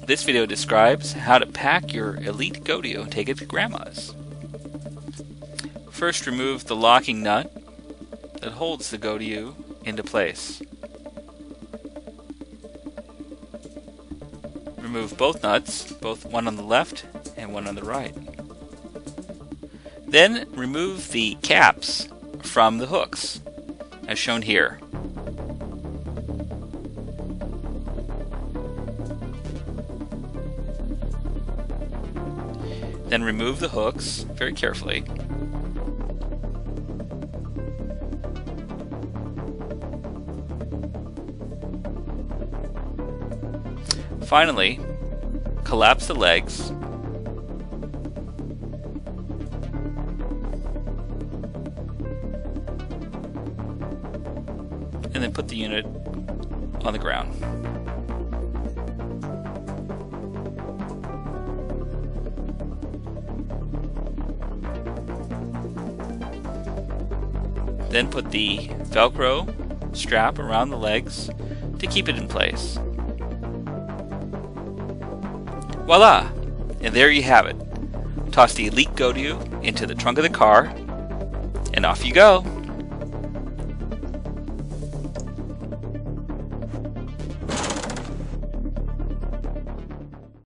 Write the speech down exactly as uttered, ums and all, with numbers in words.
This video describes how to pack your Elite Ghodiyu and take it to Grandma's. First, remove the locking nut that holds the Ghodiyu into place. Remove both nuts, both one on the left and one on the right. Then remove the caps from the hooks, as shown here. Then remove the hooks very carefully. Finally, collapse the legs and then put the unit on the ground. Then put the Velcro strap around the legs to keep it in place. Voila! And there you have it. Toss the Elite Ghodiyu into the trunk of the car, and off you go.